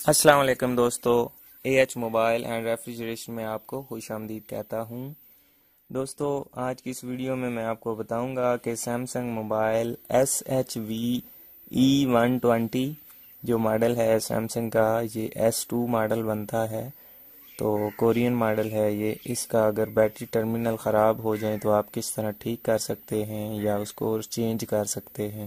अस्सलाम वालेकुम दोस्तों, एएच मोबाइल एंड रेफ्रिजरेशन में आपको खुशामदीद कहता हूँ। दोस्तों, आज की इस वीडियो में मैं आपको बताऊंगा कि सैमसंग मोबाइल SHV-E120 जो मॉडल है सैमसंग का, ये S2 मॉडल बनता है, तो कोरियन मॉडल है ये। इसका अगर बैटरी टर्मिनल ख़राब हो जाए तो आप किस तरह ठीक कर सकते हैं या उसको चेंज कर सकते हैं।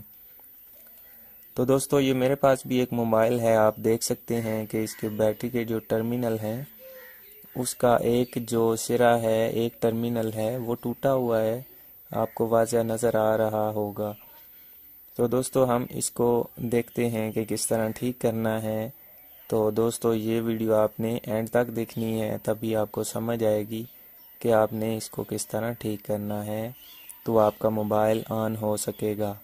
तो दोस्तों, ये मेरे पास भी एक मोबाइल है। आप देख सकते हैं कि इसके बैटरी के जो टर्मिनल हैं उसका एक जो सिरा है, एक टर्मिनल है, वो टूटा हुआ है, आपको वाज़ह नज़र आ रहा होगा। तो दोस्तों, हम इसको देखते हैं कि किस तरह ठीक करना है। तो दोस्तों, ये वीडियो आपने एंड तक देखनी है, तभी आपको समझ आएगी कि आपने इसको किस तरह ठीक करना है, तो आपका मोबाइल ऑन हो सकेगा।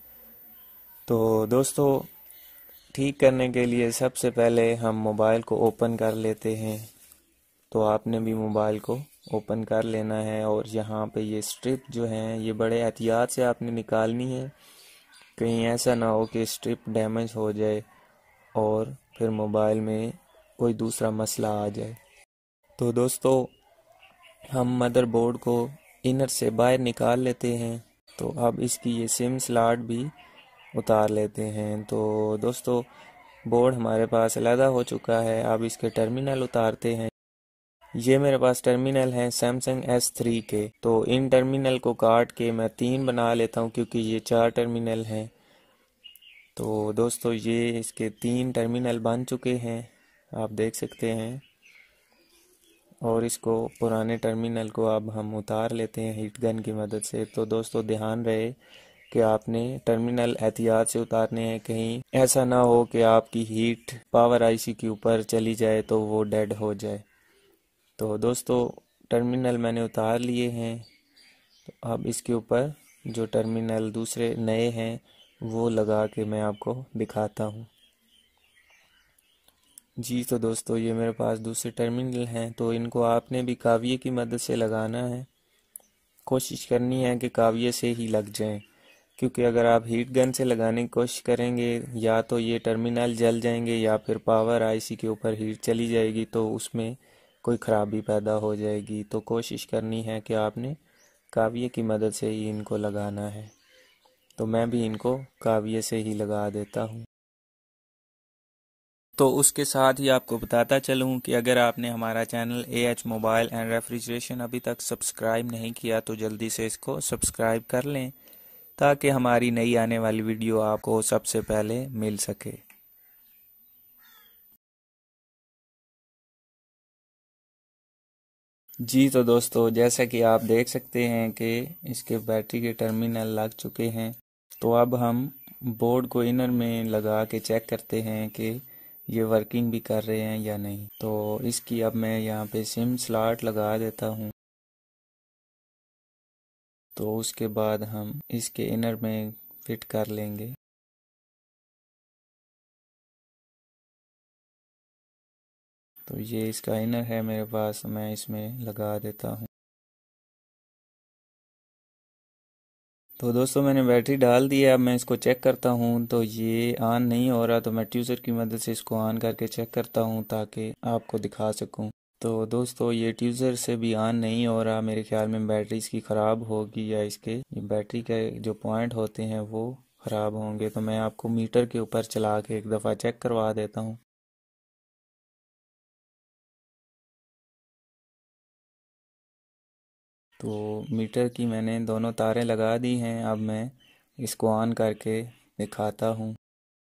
तो दोस्तों, ठीक करने के लिए सबसे पहले हम मोबाइल को ओपन कर लेते हैं। तो आपने भी मोबाइल को ओपन कर लेना है और यहाँ पे ये स्ट्रिप जो हैं ये बड़े एहतियात से आपने निकालनी है, कहीं ऐसा ना हो कि स्ट्रिप डैमेज हो जाए और फिर मोबाइल में कोई दूसरा मसला आ जाए। तो दोस्तों, हम मदरबोर्ड को इनर से बाहर निकाल लेते हैं। तो अब इसकी ये सिम स्लॉट भी उतार लेते हैं। तो दोस्तों, बोर्ड हमारे पास अलहदा हो चुका है। अब इसके टर्मिनल उतारते हैं। ये मेरे पास टर्मिनल हैं सैमसंग S3 के। तो इन टर्मिनल को काट के मैं 3 बना लेता हूँ क्योंकि ये 4 टर्मिनल हैं। तो दोस्तों, ये इसके 3 टर्मिनल बन चुके हैं, आप देख सकते हैं। और इसको पुराने टर्मिनल को अब हम उतार लेते हैं हीट गन की मदद से। तो दोस्तों, ध्यान रहे कि आपने टर्मिनल एहतियात से उतारने हैं, कहीं ऐसा ना हो कि आपकी हीट पावर आईसी के ऊपर चली जाए तो वो डेड हो जाए। तो दोस्तों, टर्मिनल मैंने उतार लिए हैं। तो अब इसके ऊपर जो टर्मिनल दूसरे नए हैं वो लगा के मैं आपको दिखाता हूँ। जी, तो दोस्तों, ये मेरे पास दूसरे टर्मिनल हैं। तो इनको आपने भी काविये की मदद से लगाना है। कोशिश करनी है कि काविये से ही लग जाएं, क्योंकि अगर आप हीट गन से लगाने की कोशिश करेंगे या तो ये टर्मिनल जल जाएंगे या फिर पावर आईसी के ऊपर हीट चली जाएगी, तो उसमें कोई ख़राबी पैदा हो जाएगी। तो कोशिश करनी है कि आपने काविये की मदद से ही इनको लगाना है। तो मैं भी इनको काविये से ही लगा देता हूँ। तो उसके साथ ही आपको बताता चलूँ कि अगर आपने हमारा channel AH mobile and refrigeration अभी तक सब्सक्राइब नहीं किया तो जल्दी से इसको सब्सक्राइब कर लें, ताकि हमारी नई आने वाली वीडियो आपको सबसे पहले मिल सके। जी, तो दोस्तों, जैसा कि आप देख सकते हैं कि इसके बैटरी के टर्मिनल लग चुके हैं। तो अब हम बोर्ड को इनर में लगा के चेक करते हैं कि ये वर्किंग भी कर रहे हैं या नहीं। तो इसकी अब मैं यहाँ पे सिम स्लॉट लगा देता हूँ। तो उसके बाद हम इसके इनर में फिट कर लेंगे। तो ये इसका इनर है मेरे पास, मैं इसमें लगा देता हूँ। तो दोस्तों, मैंने बैटरी डाल दी है। अब मैं इसको चेक करता हूँ। तो ये ऑन नहीं हो रहा, तो मैं ट्यूज़र की मदद से इसको ऑन करके चेक करता हूँ ताकि आपको दिखा सकूँ। तो दोस्तों, ये ट्यूज़र से भी ऑन नहीं हो रहा। मेरे ख्याल में बैटरी इसकी ख़राब होगी या इसके बैटरी के जो पॉइंट होते हैं वो ख़राब होंगे। तो मैं आपको मीटर के ऊपर चला के एक दफ़ा चेक करवा देता हूँ। तो मीटर की मैंने दोनों तारें लगा दी हैं। अब मैं इसको ऑन करके दिखाता हूँ।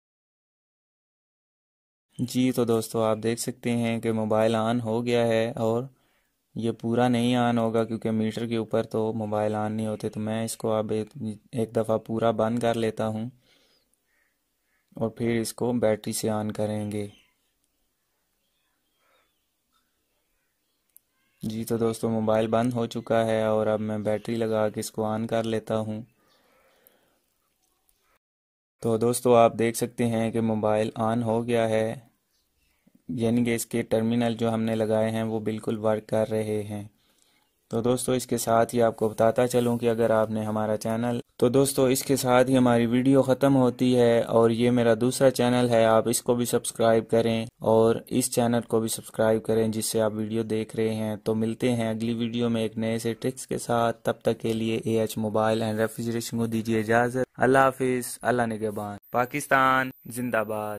जी, तो दोस्तों, आप देख सकते हैं कि मोबाइल ऑन हो गया है और ये पूरा नहीं ऑन होगा क्योंकि मीटर के ऊपर तो मोबाइल ऑन नहीं होते। तो मैं इसको अब एक दफ़ा पूरा बंद कर लेता हूँ और फिर इसको बैटरी से ऑन करेंगे। जी, तो दोस्तों, मोबाइल बंद हो चुका है और अब मैं बैटरी लगा के इसको ऑन कर लेता हूँ। तो दोस्तों, आप देख सकते हैं कि मोबाइल ऑन हो गया है, यानी कि इसके टर्मिनल जो हमने लगाए हैं वो बिल्कुल वर्क कर रहे हैं। तो दोस्तों इसके साथ ही आपको बताता चलूं कि अगर आपने हमारा चैनल, तो दोस्तों इसके साथ ही हमारी वीडियो ख़त्म होती है और ये मेरा दूसरा चैनल है, आप इसको भी सब्सक्राइब करें और इस चैनल को भी सब्सक्राइब करें जिससे आप वीडियो देख रहे हैं। तो मिलते हैं अगली वीडियो में एक नए से ट्रिक्स के साथ, तब तक के लिए AH मोबाइल एंड रेफ्रिजरेशन को दीजिए इजाज़त। अल्लाह हाफिज़, अल्लाह निगहबान, पाकिस्तान जिंदाबाद।